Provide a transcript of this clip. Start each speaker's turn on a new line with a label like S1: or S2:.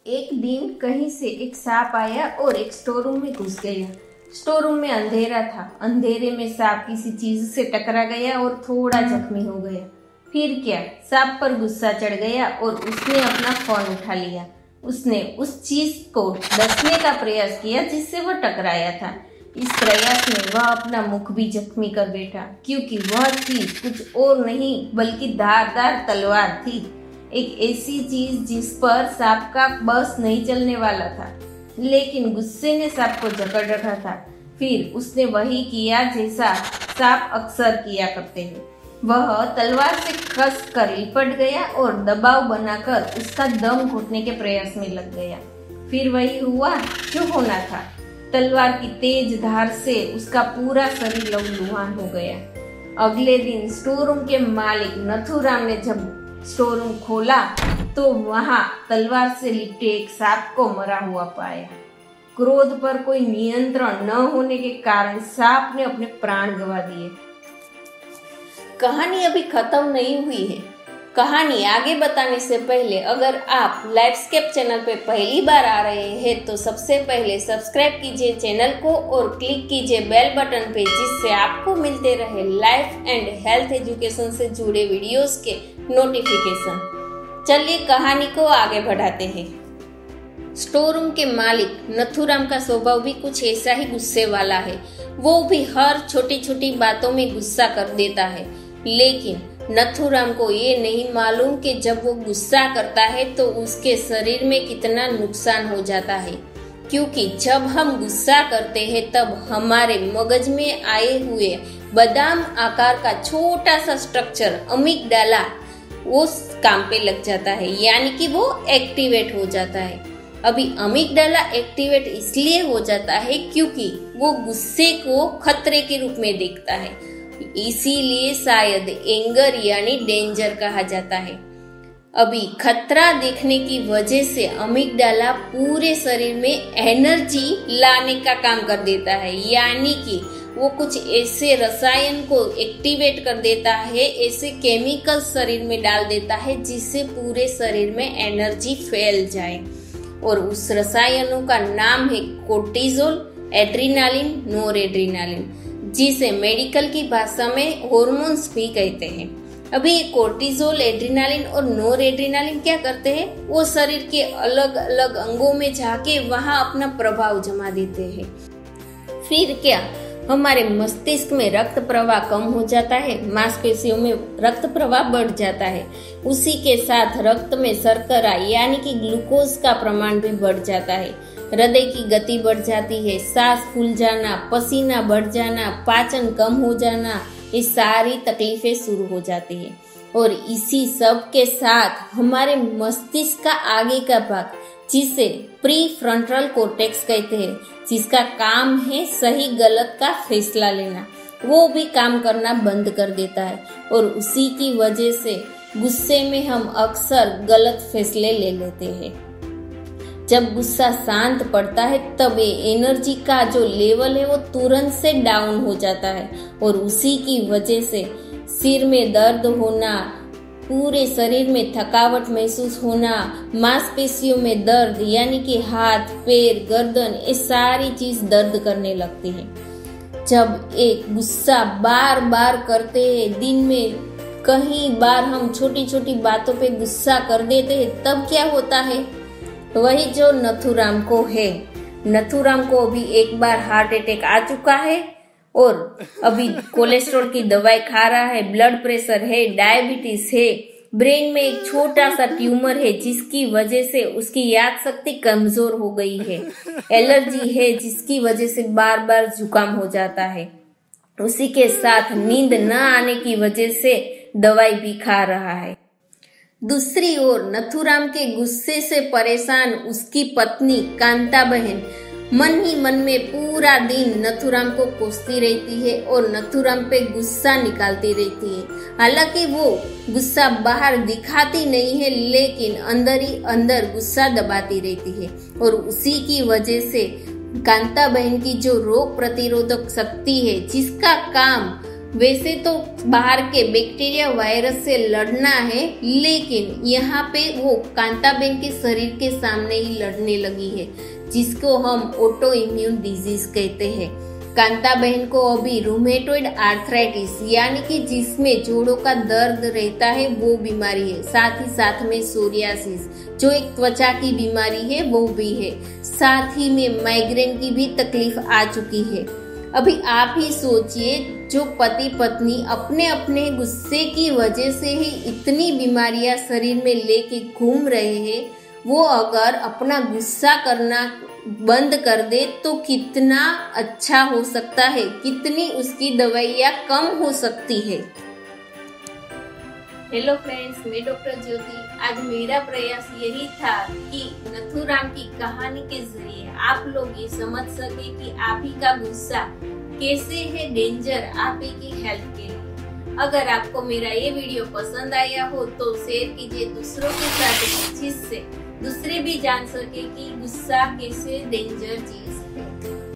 S1: एक दिन कहीं से एक सांप आया और एक स्टोर रूम में घुस गया। स्टोर रूम में अंधेरा था। अंधेरे में सांप किसी चीज से टकरा गया और थोड़ा जख्मी हो गया। फिर क्या, सांप पर गुस्सा चढ़ गया और उसने अपना फोन उठा लिया। उसने उस चीज को डसने का प्रयास किया जिससे वह टकराया था। इस प्रयास में वह अपना मुख भी जख्मी कर बैठा, क्योंकि वह चीज कुछ और नहीं बल्कि धारदार तलवार थी। एक ऐसी चीज जिस पर सांप का बस नहीं चलने वाला था, लेकिन गुस्से ने सांप को जकड़ रखा था। फिर उसने वही किया जैसा सांप अक्सर किया करते हैं। वह तलवार से कस कर लिपट गया और दबाव बनाकर उसका दम घुटने के प्रयास में लग गया। फिर वही हुआ जो होना था। तलवार की तेज धार से उसका पूरा शरीर लहूलुहान हो गया। अगले दिन स्टोर रूम के मालिक नथुराम ने जब स्टोर रूम खोला तो वहां तलवार से लिपटे एक सांप को मरा हुआ पाया। क्रोध पर कोई नियंत्रण न होने के कारण सांप ने अपने प्राण गंवा दिए। कहानी अभी खत्म नहीं हुई है। कहानी आगे बताने से पहले अगर आप लाइफस्केप चैनल पे पहली बार आ रहे हैं तो सबसे पहले सब्सक्राइब कीजिए चैनल को और क्लिक कीजिए बेल बटन पे, जिससे आपको मिलते रहे लाइफ एंड हेल्थ एजुकेशन से जुड़े वीडियोस के नोटिफिकेशन। चलिए कहानी को आगे बढ़ाते हैं। स्टोर रूम के मालिक नथुराम का स्वभाव भी कुछ ऐसा ही गुस्से वाला है। वो भी हर छोटी छोटी बातों में गुस्सा कर देता है, लेकिन नथुराम को ये नहीं मालूम कि जब वो गुस्सा करता है तो उसके शरीर में कितना नुकसान हो जाता है। क्योंकि जब हम गुस्सा करते हैं तब हमारे मगज में आए हुए बादाम आकार का छोटा सा स्ट्रक्चर अमिगडाला वो काम पे लग जाता है, यानी कि वो एक्टिवेट हो जाता है। अभी अमिगडाला एक्टिवेट इसलिए हो जाता है क्योंकि वो गुस्से को खतरे के रूप में देखता है, इसीलिए शायद एंगर यानी डेंजर कहा जाता है। अभी खतरा देखने की वजह से अमिगडाला पूरे शरीर में एनर्जी लाने का काम कर देता है, यानी कि वो कुछ ऐसे रसायन को एक्टिवेट कर देता है, ऐसे केमिकल शरीर में डाल देता है जिससे पूरे शरीर में एनर्जी फैल जाए। और उस रसायनों का नाम है कोर्टिजोल, एड्रीनालिन, नोरेड्रीनालिन, जिसे मेडिकल की भाषा में हॉर्मोन्स भी कहते हैं। अभी ये कोर्टिजोल, एड्रीनालिन और नोरेड्रीनालिन क्या करते हैं, वो शरीर के अलग अलग अंगों में जाके वहां अपना प्रभाव जमा देते हैं। फिर क्या, हमारे मस्तिष्क में रक्त प्रवाह कम हो जाता है, मांसपेशियों में रक्त प्रवाह बढ़ जाता है। उसी के साथ रक्त में शर्करा यानी कि ग्लूकोज का प्रमाण भी बढ़ जाता है। हृदय की गति बढ़ जाती है, सांस फूल जाना, पसीना बढ़ जाना, पाचन कम हो जाना, ये सारी तकलीफें शुरू हो जाती है। और इसी सब के साथ हमारे मस्तिष्क का आगे का भाग, जिसे प्री फ्रंटल कॉर्टेक्स कहते हैं, जिसका काम है सही गलत का फैसला लेना, वो भी काम करना बंद कर देता है। और उसी की वजह से गुस्से में हम अक्सर गलत फैसले ले लेते हैं। जब गुस्सा शांत पड़ता है तब ये एनर्जी का जो लेवल है वो तुरंत से डाउन हो जाता है, और उसी की वजह से सिर में दर्द होना, पूरे शरीर में थकावट महसूस होना, मांसपेशियों में दर्द यानी कि हाथ, पैर, गर्दन, ये सारी चीज दर्द करने लगती है। जब एक गुस्सा बार बार करते हैं, दिन में कई बार हम छोटी छोटी बातों पे गुस्सा कर देते हैं, तब क्या होता है, वही जो नथुराम को है। नथुराम को अभी एक बार हार्ट अटैक आ चुका है और अभी कोलेस्ट्रॉल की दवाई खा रहा है, ब्लड प्रेशर है, डायबिटीज है, ब्रेन में एक छोटा सा ट्यूमर है जिसकी वजह से उसकी याद शक्ति कमजोर हो गई है, एलर्जी है जिसकी वजह से बार बार जुकाम हो जाता है, उसी के साथ नींद न आने की वजह से दवाई भी खा रहा है। दूसरी ओर नथुराम के गुस्से से परेशान उसकी पत्नी कांता बहन मन ही मन में पूरा दिन नथुराम को कोसती रहती है और नथुराम पे गुस्सा निकालती रहती है। हालांकि वो गुस्सा बाहर दिखाती नहीं है, लेकिन अंदर ही अंदर गुस्सा दबाती रहती है। और उसी की वजह से कांता बहन की जो रोग प्रतिरोधक शक्ति है, जिसका काम वैसे तो बाहर के बैक्टीरिया वायरस से लड़ना है, लेकिन यहाँ पे वो कांताबेन के शरीर के सामने ही लड़ने लगी है, जिसको हम ऑटो इम्यून डिजीज कहते हैं। कांताबेन को अभी रूमेटॉइड आर्थराइटिस यानी कि जिसमें जोड़ों का दर्द रहता है वो बीमारी है। साथ ही साथ में सोरियासिस जो एक त्वचा की बीमारी है वो भी है। साथ ही में माइग्रेन की भी तकलीफ आ चुकी है। अभी आप ही सोचिए, जो पति पत्नी अपने अपने गुस्से की वजह से ही इतनी बीमारियां शरीर में लेके घूम रहे हैं, वो अगर अपना गुस्सा करना बंद कर दे तो कितना अच्छा हो सकता है, कितनी उसकी दवाइयाँ कम हो सकती है। हेलो फ्रेंड्स, मैं डॉक्टर ज्योति। आज मेरा प्रयास यही था कि नथुराम की कहानी के जरिए आप लोग ये समझ सके कि आप ही का गुस्सा कैसे है डेंजर आप ही की हेल्थ के लिए। अगर आपको मेरा ये वीडियो पसंद आया हो तो शेयर कीजिए दूसरों के साथ, जिससे दूसरे भी जान सके कि गुस्सा कैसे डेंजर चीज है।